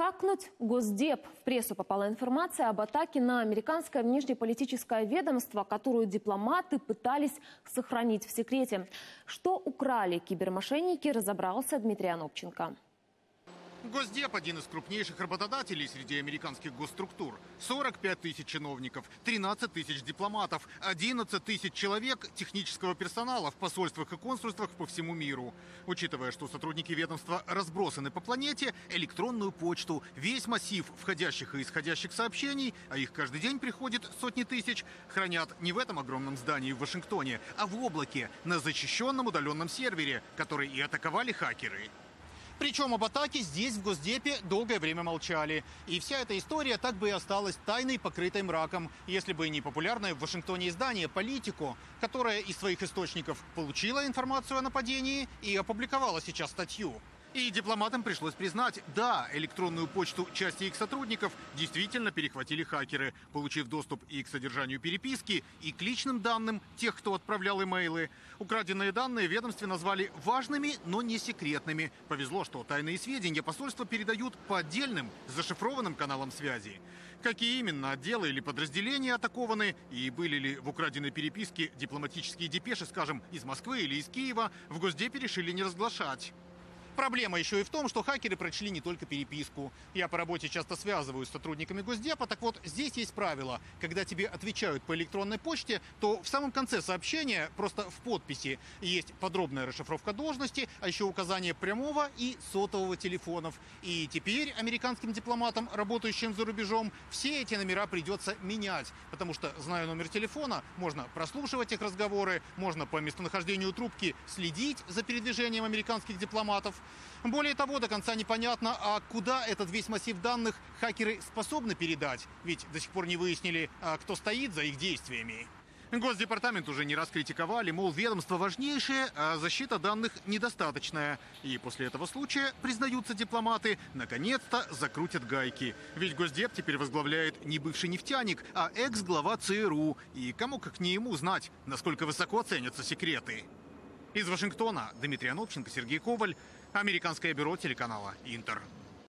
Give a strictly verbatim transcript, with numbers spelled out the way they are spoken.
Хакнуть Госдеп. В прессу попала информация об атаке на американское внешнеполитическое ведомство, которую дипломаты пытались сохранить в секрете. Что украли кибермошенники, разобрался Дмитрий Анопченко. Госдеп – один из крупнейших работодателей среди американских госструктур. сорок пять тысяч чиновников, тринадцать тысяч дипломатов, одиннадцать тысяч человек технического персонала в посольствах и консульствах по всему миру. Учитывая, что сотрудники ведомства разбросаны по планете, электронную почту, весь массив входящих и исходящих сообщений, а их каждый день приходит сотни тысяч, хранят не в этом огромном здании в Вашингтоне, а в облаке, на защищенном удаленном сервере, который и атаковали хакеры. Причем об атаке здесь, в Госдепе, долгое время молчали. И вся эта история так бы и осталась тайной, покрытой мраком, если бы не популярное в Вашингтоне издание «Политико», которое из своих источников получило информацию о нападении и опубликовало сейчас статью. И дипломатам пришлось признать, да, электронную почту части их сотрудников действительно перехватили хакеры, получив доступ и к содержанию переписки, и к личным данным тех, кто отправлял имейлы. Украденные данные в ведомстве назвали важными, но не секретными. Повезло, что тайные сведения посольства передают по отдельным, зашифрованным каналам связи. Какие именно отделы или подразделения атакованы, и были ли в украденной переписке дипломатические депеши, скажем, из Москвы или из Киева, в Госдепе решили не разглашать. Проблема еще и в том, что хакеры прочли не только переписку. Я по работе часто связываюсь с сотрудниками Госдепа, так вот здесь есть правило. Когда тебе отвечают по электронной почте, то в самом конце сообщения, просто в подписи, есть подробная расшифровка должности, а еще указание прямого и сотового телефонов. И теперь американским дипломатам, работающим за рубежом, все эти номера придется менять. Потому что, зная номер телефона, можно прослушивать их разговоры, можно по местонахождению трубки следить за передвижением американских дипломатов. Более того, до конца непонятно, а куда этот весь массив данных хакеры способны передать. Ведь до сих пор не выяснили, кто стоит за их действиями. Госдепартамент уже не раз критиковали, мол, ведомство важнейшее, а защита данных недостаточная. И после этого случая, признаются дипломаты, наконец-то закрутят гайки. Ведь Госдеп теперь возглавляет не бывший нефтяник, а экс-глава ЦРУ. И кому как не ему знать, насколько высоко ценятся секреты. Из Вашингтона Дмитрий Анопченко, Сергей Коваль, Американское бюро телеканала «Интер».